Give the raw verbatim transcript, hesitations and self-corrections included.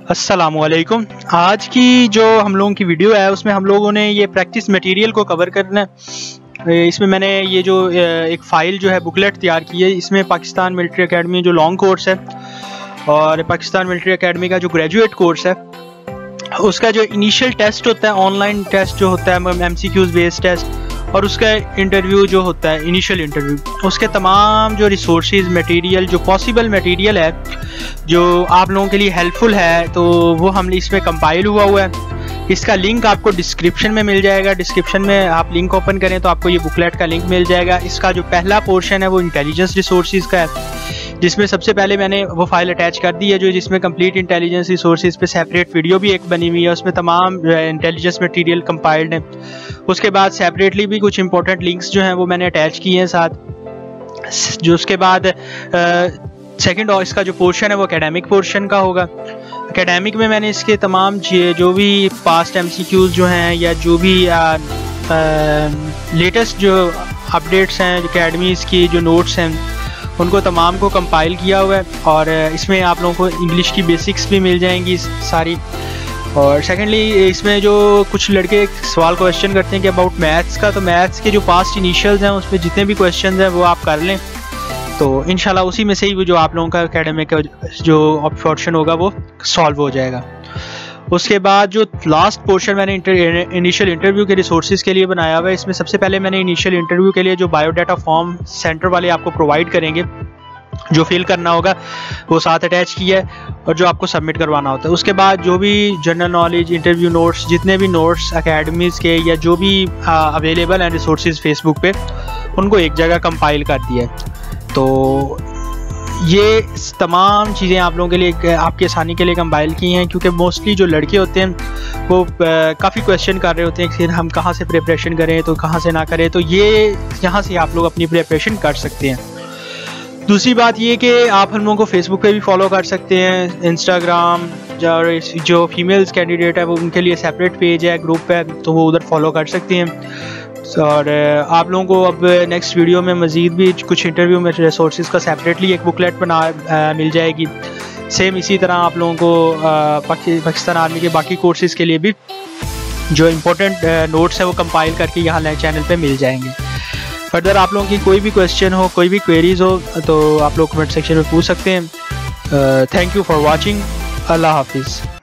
अस्सलामुअलैकुम। आज की जो हम लोगों की वीडियो है उसमें हम लोगों ने ये प्रैक्टिस मटेरियल को कवर करना है। इसमें मैंने ये जो एक फ़ाइल जो है बुकलेट तैयार की है। इसमें पाकिस्तान मिलिट्री एकेडमी जो लॉन्ग कोर्स है और पाकिस्तान मिलिट्री एकेडमी का जो ग्रेजुएट कोर्स है उसका जो इनिशियल टेस्ट होता है, ऑनलाइन टेस्ट जो होता है, एमसीक्यूज़ बेस्ड टेस्ट, और उसका इंटरव्यू जो होता है इनिशियल इंटरव्यू, उसके तमाम जो रिसोर्सेज मटेरियल, जो पॉसिबल मटेरियल है जो आप लोगों के लिए हेल्पफुल है, तो वो हम इसमें कंपाइल हुआ हुआ है। इसका लिंक आपको डिस्क्रिप्शन में मिल जाएगा। डिस्क्रिप्शन में आप लिंक ओपन करें तो आपको ये बुकलेट का लिंक मिल जाएगा। इसका जो पहला पोर्शन है वो इंटेलिजेंस रिसोर्सेज का है, जिसमें सबसे पहले मैंने वो फाइल अटैच कर दी है जो जिसमें कंप्लीट इंटेलिजेंस रिसोर्सेज पे सेपरेट वीडियो भी एक बनी हुई है, उसमें तमाम इंटेलिजेंस मटेरियल कंपाइल्ड है। उसके बाद सेपरेटली भी कुछ इंपॉर्टेंट लिंक्स जो हैं वो मैंने अटैच किए हैं साथ। जो उसके बाद सेकंड और इसका जो पोर्शन है वो एकेडमिक पोर्शन का होगा। एकेडमिक में मैंने इसके तमाम जो भी पास्ट एमसीक्यूज़ जो हैं या जो भी लेटेस्ट जो अपडेट्स हैं एकेडमीज़ की, जो नोट्स हैं, उनको तमाम को कंपाइल किया हुआ है। और इसमें आप लोगों को इंग्लिश की बेसिक्स भी मिल जाएंगी सारी। और सेकेंडली इसमें जो कुछ लड़के सवाल क्वेश्चन करते हैं कि अबाउट मैथ्स का, तो मैथ्स के जो पास्ट इनिशियल्स हैं उसमें जितने भी क्वेश्चन हैं वो आप कर लें, तो इंशाल्लाह उसी में से ही जो आप लोगों का एकेडमिक जो ऑप्शन होगा वो सॉल्व हो जाएगा। उसके बाद जो लास्ट पोर्शन मैंने इनिशियल इंटरव्यू के रिसोर्सेज के लिए बनाया हुआ है, इसमें सबसे पहले मैंने इनिशियल इंटरव्यू के लिए जो बायोडाटा फॉर्म सेंटर वाले आपको प्रोवाइड करेंगे, जो फिल करना होगा वो साथ अटैच किया है और जो आपको सबमिट करवाना होता है। उसके बाद जो भी जनरल नॉलेज, इंटरव्यू नोट्स, जितने भी नोट्स एकेडमीज़ के या जो भी अवेलेबल हैं रिसोर्सेज फेसबुक पे, उनको एक जगह कंपाइल कर दिया है। तो ये तमाम चीज़ें आप लोगों के लिए, आपकी आसानी के लिए कंपाइल की हैं, क्योंकि मोस्टली जो लड़के होते हैं वो काफ़ी क्वेश्चन कर रहे होते हैं कि फिर हम कहाँ से प्रिपरेशन करें, तो कहाँ से ना करें। तो ये यहाँ से आप लोग अपनी प्रिपरेशन कर सकते हैं। दूसरी बात ये कि आप हम लोगों को फेसबुक पे भी फॉलो कर सकते हैं, इंस्टाग्राम, जो जो फीमेल्स कैंडिडेट है वो उनके लिए सेपरेट पेज है, ग्रुप है, तो वो उधर फॉलो कर सकते हैं। और आप लोगों को अब नेक्स्ट वीडियो में मज़ीद भी कुछ इंटरव्यू में रिसोर्सेज का सेपरेटली एक बुकलेट बना आ, मिल जाएगी। सेम इसी तरह आप लोगों को पाकि, पाकिस्तान आर्मी के बाकी कोर्सेज़ के लिए भी जो इम्पोर्टेंट नोट्स है वो कंपाइल करके यहाँ चैनल पे मिल जाएंगे। फर्दर आप लोगों की कोई भी क्वेश्चन हो, कोई भी क्वेरीज हो, तो आप लोग कमेंट सेक्शन में पूछ सकते हैं। Thank you for watching. अल्लाह हाफिज़।